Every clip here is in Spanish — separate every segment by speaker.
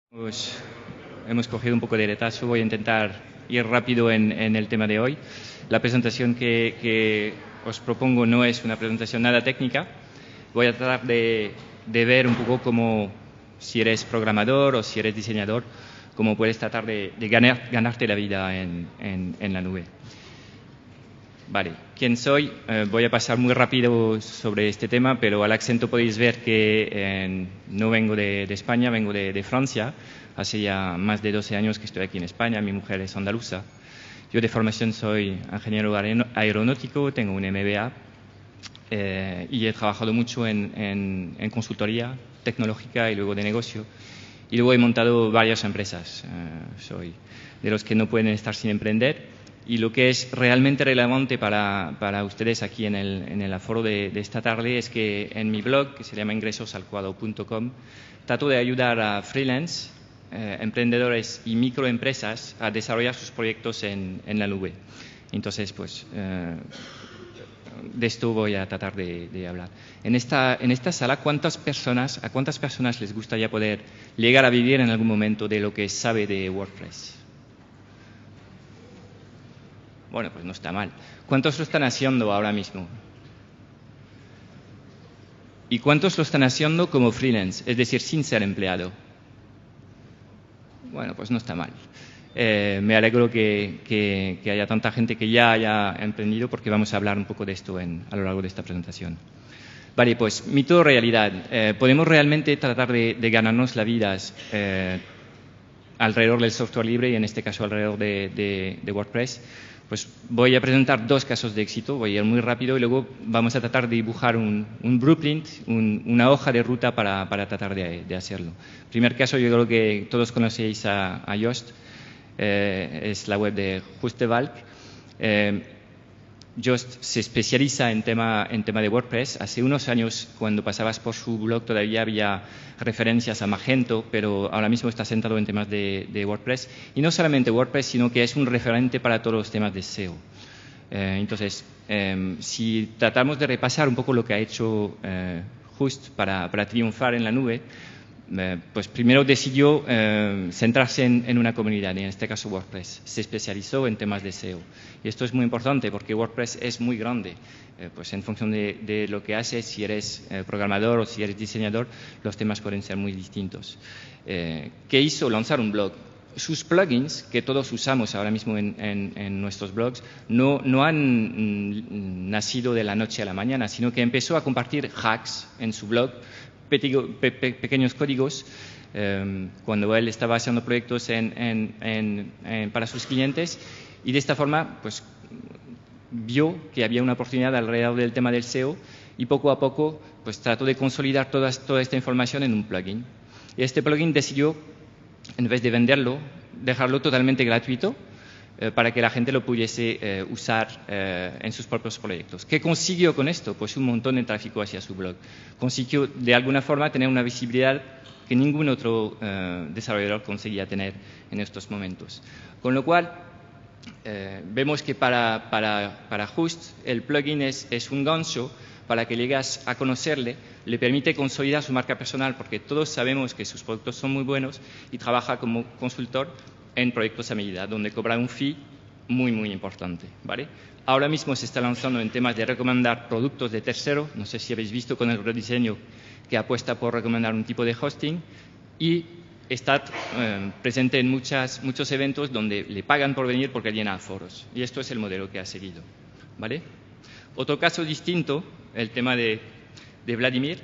Speaker 1: Pues hemos cogido un poco de retraso, voy a intentar ir rápido en el tema de hoy. La presentación que os propongo no es una presentación nada técnica. Voy a tratar de ver un poco cómo, si eres programador o si eres diseñador, cómo puedes tratar de ganarte la vida en la nube. Vale, ¿quién soy? Voy a pasar muy rápido sobre este tema, pero al acento podéis ver que no vengo de España, vengo de Francia. Hace ya más de 12 años que estoy aquí en España, mi mujer es andaluza. Yo de formación soy ingeniero aeronáutico, tengo un MBA y he trabajado mucho en consultoría tecnológica y luego de negocio. Y luego he montado varias empresas. Soy de los que no pueden estar sin emprender. Y lo que es realmente relevante para ustedes aquí en el aforo de esta tarde es que en mi blog, que se llama ingresosalcuado.com, trato de ayudar a freelance, emprendedores y microempresas a desarrollar sus proyectos en la nube. Entonces, pues, de esto voy a tratar de hablar. En esta sala, ¿a cuántas personas les gustaría poder llegar a vivir en algún momento de lo que sabe de WordPress? Bueno, pues no está mal. ¿Cuántos lo están haciendo ahora mismo? ¿Y cuántos lo están haciendo como freelance? Es decir, sin ser empleado. Bueno, pues no está mal. Me alegro que haya tanta gente que ya haya emprendido, porque vamos a hablar un poco de esto a lo largo de esta presentación. Vale, pues mito o realidad. ¿Podemos realmente tratar de ganarnos la vida alrededor del software libre y en este caso alrededor de WordPress? Pues voy a presentar dos casos de éxito, voy a ir muy rápido y luego vamos a tratar de dibujar un blueprint, una hoja de ruta para tratar de hacerlo. Primer caso, yo creo que todos conocéis a Yoast, es la web de Just. Yoast se especializa en tema de WordPress. Hace unos años, cuando pasabas por su blog, todavía había referencias a Magento, pero ahora mismo está centrado en temas de WordPress. Y no solamente WordPress, sino que es un referente para todos los temas de SEO. Entonces, si tratamos de repasar un poco lo que ha hecho Just para triunfar en la nube, pues primero decidió centrarse en una comunidad, y en este caso WordPress. Se especializó en temas de SEO. Y esto es muy importante porque WordPress es muy grande. Pues en función de lo que haces, si eres programador o si eres diseñador, los temas pueden ser muy distintos. ¿Qué hizo? Lanzar un blog. Sus plugins, que todos usamos ahora mismo en nuestros blogs, no han nacido de la noche a la mañana, sino que empezó a compartir hacks en su blog, pequeños códigos, cuando él estaba haciendo proyectos para sus clientes, y de esta forma pues, vio que había una oportunidad alrededor del tema del SEO y poco a poco pues, trató de consolidar toda esta información en un plugin. Y este plugin decidió, en vez de venderlo, dejarlo totalmente gratuito para que la gente lo pudiese usar en sus propios proyectos. ¿Qué consiguió con esto? Pues un montón de tráfico hacia su blog. Consiguió de alguna forma tener una visibilidad que ningún otro desarrollador conseguía tener en estos momentos. Con lo cual, vemos que para Just el plugin es un gancho para que llegas a conocerle, le permite consolidar su marca personal, porque todos sabemos que sus productos son muy buenos, y trabaja como consultor en proyectos a medida, donde cobra un fee muy, muy importante, ¿vale? Ahora mismo se está lanzando en temas de recomendar productos de tercero. No sé si habéis visto con el rediseño que apuesta por recomendar un tipo de hosting, y está presente en muchos eventos donde le pagan por venir porque llena foros. Y esto es el modelo que ha seguido, ¿vale? Otro caso distinto, el tema de Vladimir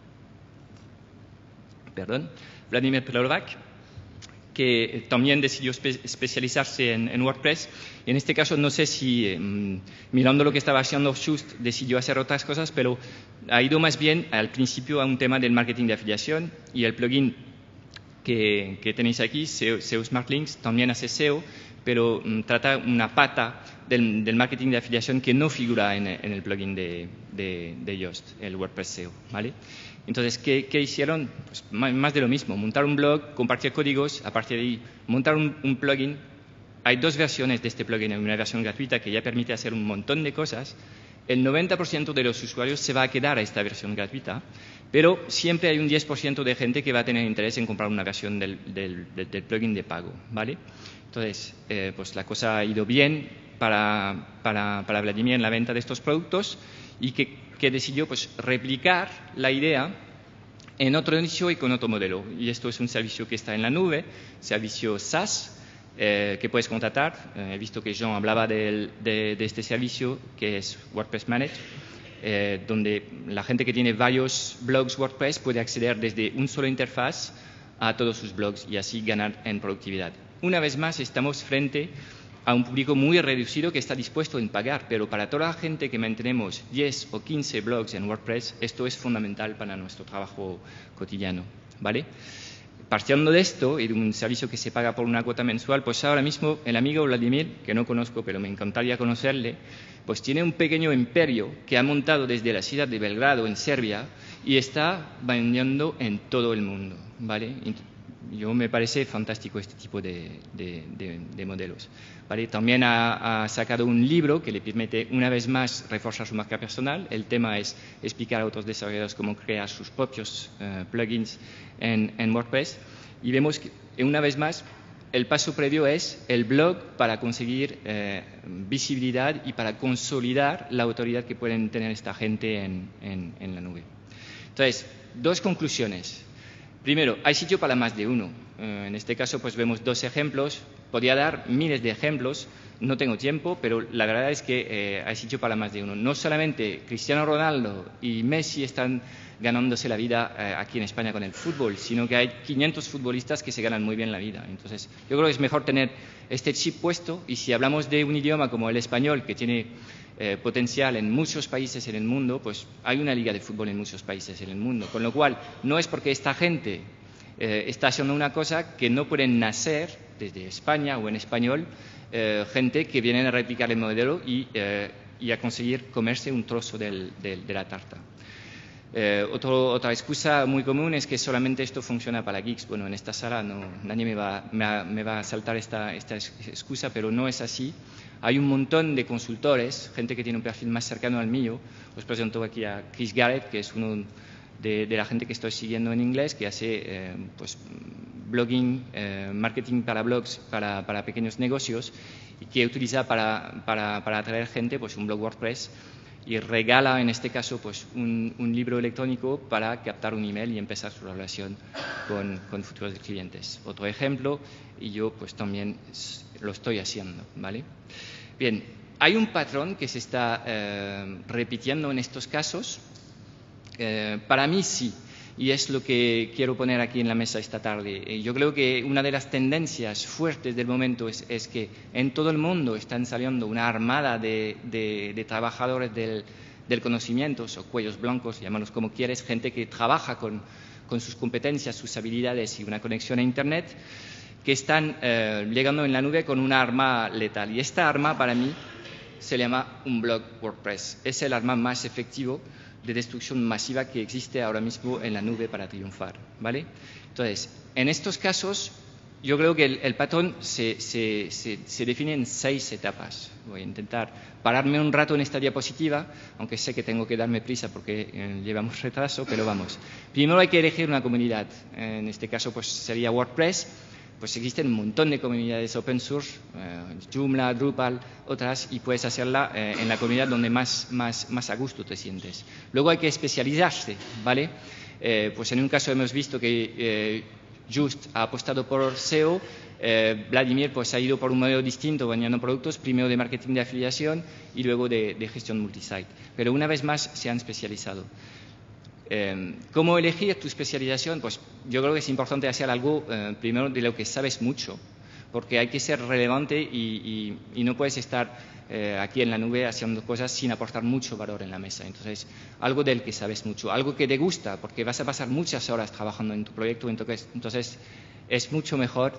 Speaker 1: Pelovac, que también decidió especializarse en WordPress. En este caso, no sé si mirando lo que estaba haciendo Just decidió hacer otras cosas, pero ha ido más bien al principio a un tema del marketing de afiliación, y el plugin que tenéis aquí, SEO Smart Links, también hace SEO, pero trata una pata del marketing de afiliación que no figura en el plugin de Yoast, el WordPress SEO, ¿vale? Entonces, ¿qué hicieron? Pues más de lo mismo, montar un blog, compartir códigos, a partir de ahí montar un plugin. Hay dos versiones de este plugin, una versión gratuita que ya permite hacer un montón de cosas, el 90% de los usuarios se va a quedar a esta versión gratuita, pero siempre hay un 10% de gente que va a tener interés en comprar una versión del plugin de pago, ¿vale? Entonces, pues la cosa ha ido bien para Vladimir en la venta de estos productos y que decidió pues replicar la idea en otro nicho y con otro modelo. Y esto es un servicio que está en la nube, servicio SaaS, que puedes contratar. He visto que Jean hablaba de este servicio que es WordPress Manage, donde la gente que tiene varios blogs WordPress puede acceder desde un solo interfaz a todos sus blogs y así ganar en productividad. Una vez más, estamos frente a un público muy reducido que está dispuesto a pagar, pero para toda la gente que mantenemos 10 o 15 blogs en WordPress, esto es fundamental para nuestro trabajo cotidiano, ¿vale? Partiendo de esto y de un servicio que se paga por una cuota mensual, pues ahora mismo el amigo Vladimir, que no conozco, pero me encantaría conocerle, pues tiene un pequeño imperio que ha montado desde la ciudad de Belgrado, en Serbia, y está vendiendo en todo el mundo, ¿vale? Yo me parece fantástico este tipo de modelos, ¿vale? También ha sacado un libro que le permite una vez más reforzar su marca personal. El tema es explicar a otros desarrolladores cómo crear sus propios plugins en WordPress. Y vemos que una vez más el paso previo es el blog para conseguir visibilidad y para consolidar la autoridad que pueden tener esta gente en la nube. Entonces, dos conclusiones. Primero, hay sitio para más de uno. En este caso, pues vemos dos ejemplos. Podría dar miles de ejemplos, no tengo tiempo, pero la verdad es que hay sitio para más de uno. No solamente Cristiano Ronaldo y Messi están ganándose la vida aquí en España con el fútbol, sino que hay 500 futbolistas que se ganan muy bien la vida. Entonces, yo creo que es mejor tener este chip puesto, y si hablamos de un idioma como el español, que tiene potencial en muchos países en el mundo, pues hay una liga de fútbol en muchos países en el mundo. Con lo cual, no es porque esta gente está haciendo una cosa que no pueden nacer desde España o en español, gente que viene a replicar el modelo y a conseguir comerse un trozo de la tarta. Otra excusa muy común es que solamente esto funciona para geeks. Bueno, en esta sala nadie me va a saltar esta excusa, pero no es así. Hay un montón de consultores, gente que tiene un perfil más cercano al mío. Os presento aquí a Chris Garrett, que es uno de la gente que estoy siguiendo en inglés, que hace pues blogging, marketing para blogs, para pequeños negocios, y que utiliza para atraer gente pues un blog WordPress, y regala en este caso pues un libro electrónico para captar un email y empezar su relación con futuros clientes. Otro ejemplo, y yo pues también lo estoy haciendo, ¿vale? Bien, hay un patrón que se está repitiendo en estos casos. Para mí sí, y es lo que quiero poner aquí en la mesa esta tarde. Yo creo que una de las tendencias fuertes del momento es que en todo el mundo están saliendo una armada de trabajadores del conocimiento, o cuellos blancos, llámalos como quieres, gente que trabaja con sus competencias, sus habilidades y una conexión a Internet, que están llegando en la nube con una arma letal. Y esta arma para mí se llama un blog WordPress. Es el arma más efectivo de destrucción masiva que existe ahora mismo en la nube para triunfar, ¿vale? Entonces, en estos casos, yo creo que el patrón se define en 6 etapas. Voy a intentar pararme un rato en esta diapositiva, aunque sé que tengo que darme prisa porque llevamos retraso, pero vamos. Primero hay que elegir una comunidad. En este caso, pues sería WordPress. Pues existen un montón de comunidades open source, Joomla, Drupal, otras, y puedes hacerla en la comunidad donde más a gusto te sientes. Luego hay que especializarse, ¿vale? Pues en un caso hemos visto que Just ha apostado por SEO, Vladimir pues ha ido por un modelo distinto, vendiendo productos, primero de marketing de afiliación y luego de gestión multisite. Pero una vez más se han especializado. ¿Cómo elegir tu especialización? Pues yo creo que es importante hacer algo primero de lo que sabes mucho, porque hay que ser relevante y no puedes estar aquí en la nube haciendo cosas sin aportar mucho valor en la mesa. Entonces, algo del que sabes mucho, algo que te gusta, porque vas a pasar muchas horas trabajando en tu proyecto, entonces es mucho mejor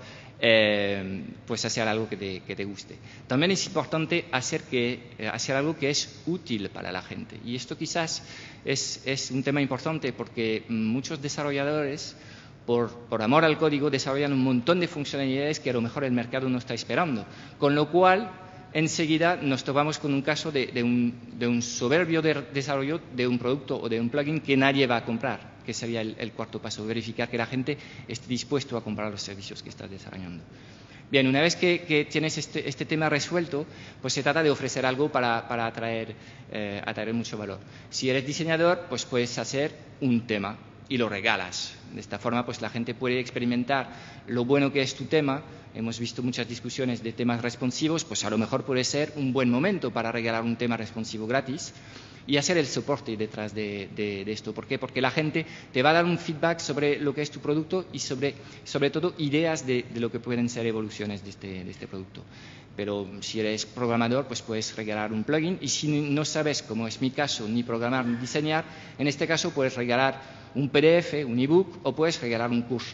Speaker 1: pues hacer algo que te guste. También es importante hacer algo que es útil para la gente. Y esto quizás es un tema importante porque muchos desarrolladores, por amor al código, desarrollan un montón de funcionalidades que a lo mejor el mercado no está esperando. Con lo cual, enseguida nos topamos con un caso de un soberbio desarrollo de un producto o de un plugin que nadie va a comprar, que sería el cuarto paso, verificar que la gente esté dispuesto a comprar los servicios que estás desarrollando. Bien, una vez que tienes este tema resuelto, pues se trata de ofrecer algo para atraer mucho valor. Si eres diseñador, pues puedes hacer un tema y lo regalas. De esta forma, pues la gente puede experimentar lo bueno que es tu tema. Hemos visto muchas discusiones de temas responsivos, pues a lo mejor puede ser un buen momento para regalar un tema responsivo gratis y hacer el soporte detrás de esto. ¿Por qué? Porque la gente te va a dar un feedback sobre lo que es tu producto y sobre todo ideas de lo que pueden ser evoluciones de este producto. Pero si eres programador, pues puedes regalar un plugin, y si no sabes, como es mi caso, ni programar ni diseñar, en este caso puedes regalar un PDF, un ebook, o puedes regalar un curso.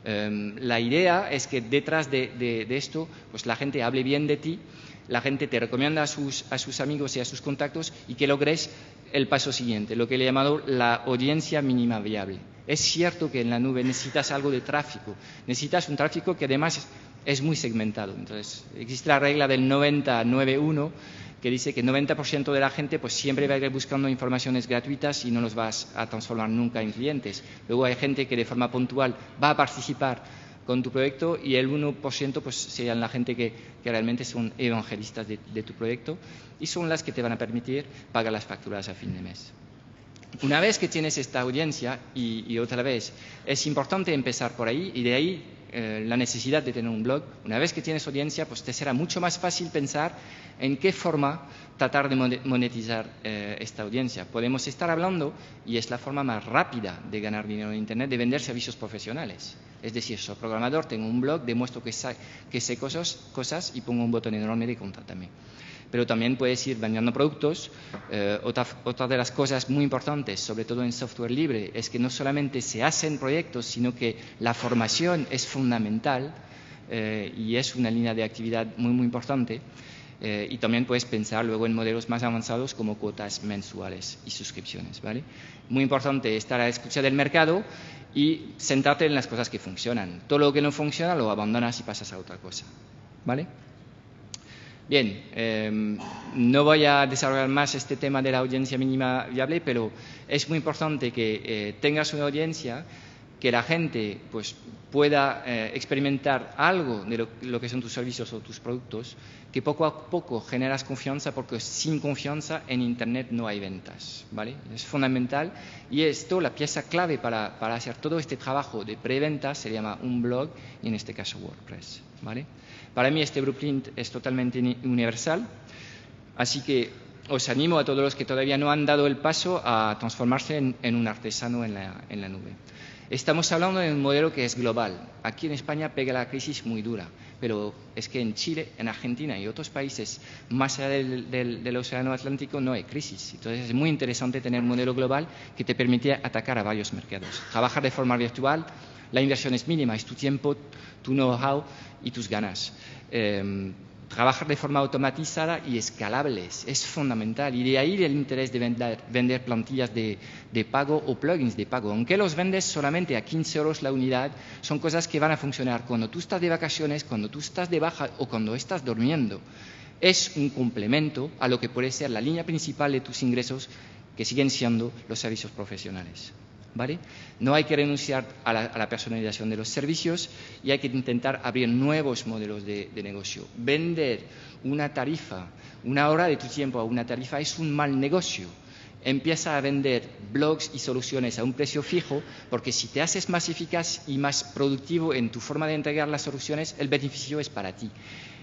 Speaker 1: La idea es que detrás de esto, pues la gente hable bien de ti, la gente te recomienda a sus amigos y a sus contactos, y que logres el paso siguiente, lo que le he llamado la audiencia mínima viable. Es cierto que en la nube necesitas algo de tráfico, necesitas un tráfico que además es muy segmentado. Entonces, existe la regla del 90-9-1, que dice que el 90% de la gente pues siempre va a ir buscando informaciones gratuitas y no los vas a transformar nunca en clientes. Luego hay gente que de forma puntual va a participar con tu proyecto, y el 1% pues serían la gente que realmente son evangelistas de tu proyecto, y son las que te van a permitir pagar las facturas a fin de mes. Una vez que tienes esta audiencia, y otra vez, es importante empezar por ahí, y de ahí la necesidad de tener un blog. Una vez que tienes audiencia, pues te será mucho más fácil pensar en qué forma tratar de monetizar esta audiencia. Podemos estar hablando, y es la forma más rápida de ganar dinero en Internet, de vender servicios profesionales. Es decir, soy programador, tengo un blog, demuestro que sé cosas y pongo un botón enorme de contrátame. Pero también puedes ir vendiendo productos. Otra de las cosas muy importantes, sobre todo en software libre, es que no solamente se hacen proyectos, sino que la formación es fundamental, y es una línea de actividad muy, muy importante. Y también puedes pensar luego en modelos más avanzados como cuotas mensuales y suscripciones, ¿vale? Muy importante estar a la escucha del mercado y centrarte en las cosas que funcionan. Todo lo que no funciona lo abandonas y pasas a otra cosa, ¿vale? Bien, no voy a desarrollar más este tema de la audiencia mínima viable, pero es muy importante que tengas una audiencia, que la gente pues pueda experimentar algo de lo que son tus servicios o tus productos, que poco a poco generas confianza, porque sin confianza en Internet no hay ventas, ¿vale? Es fundamental, y esto, la pieza clave para hacer todo este trabajo de preventa, se llama un blog, y en este caso WordPress, ¿vale? Para mí este blueprint es totalmente universal, así que os animo a todos los que todavía no han dado el paso a transformarse en un artesano en la nube. Estamos hablando de un modelo que es global. Aquí en España pega la crisis muy dura, pero es que en Chile, en Argentina y otros países más allá del Océano Atlántico no hay crisis. Entonces es muy interesante tener un modelo global que te permite atacar a varios mercados. Trabajar de forma virtual, la inversión es mínima, es tu tiempo, tu know-how y tus ganas. Trabajar de forma automatizada y escalable es fundamental, y de ahí el interés de vender plantillas de pago o plugins de pago. Aunque los vendes solamente a 15 euros la unidad, son cosas que van a funcionar cuando tú estás de vacaciones, cuando tú estás de baja o cuando estás durmiendo. Es un complemento a lo que puede ser la línea principal de tus ingresos, que siguen siendo los servicios profesionales, ¿vale? No hay que renunciar a la personalización de los servicios, y hay que intentar abrir nuevos modelos de negocio. Vender una tarifa, una hora de tu tiempo a una tarifa, es un mal negocio. Empieza a vender blogs y soluciones a un precio fijo, porque si te haces más eficaz y más productivo en tu forma de entregar las soluciones, el beneficio es para ti.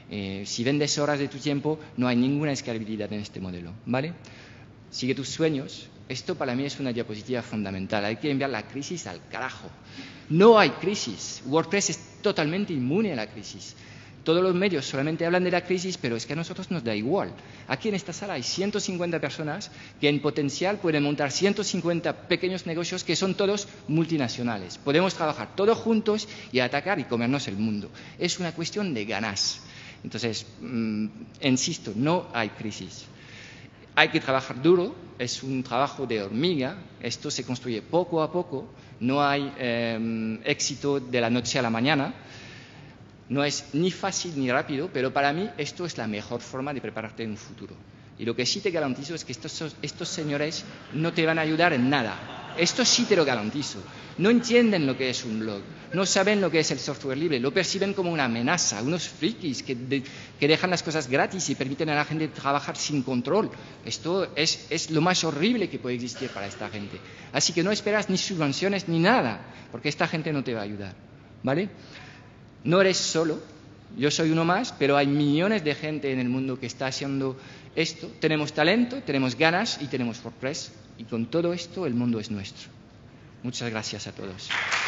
Speaker 1: Si vendes horas de tu tiempo, no hay ninguna escalabilidad en este modelo, ¿vale? Sigue tus sueños. Esto para mí es una diapositiva fundamental. Hay que enviar la crisis al carajo. No hay crisis. WordPress es totalmente inmune a la crisis. Todos los medios solamente hablan de la crisis, pero es que a nosotros nos da igual. Aquí en esta sala hay 150 personas que en potencial pueden montar 150 pequeños negocios que son todos multinacionales. Podemos trabajar todos juntos y atacar y comernos el mundo. Es una cuestión de ganas. Entonces, insisto, no hay crisis. Hay que trabajar duro, es un trabajo de hormiga, esto se construye poco a poco, no hay éxito de la noche a la mañana. No es ni fácil ni rápido, pero para mí esto es la mejor forma de prepararte en un futuro. Y lo que sí te garantizo es que estos señores no te van a ayudar en nada. Esto sí te lo garantizo. No entienden lo que es un blog, no saben lo que es el software libre, lo perciben como una amenaza, unos frikis que dejan las cosas gratis y permiten a la gente trabajar sin control. Esto es lo más horrible que puede existir para esta gente. Así que no esperas ni subvenciones ni nada, porque esta gente no te va a ayudar. ¿Vale? No eres solo, yo soy uno más, pero hay millones de gente en el mundo que está haciendo esto. Tenemos talento, tenemos ganas y tenemos WordPress. Y con todo esto el mundo es nuestro. Muchas gracias a todos.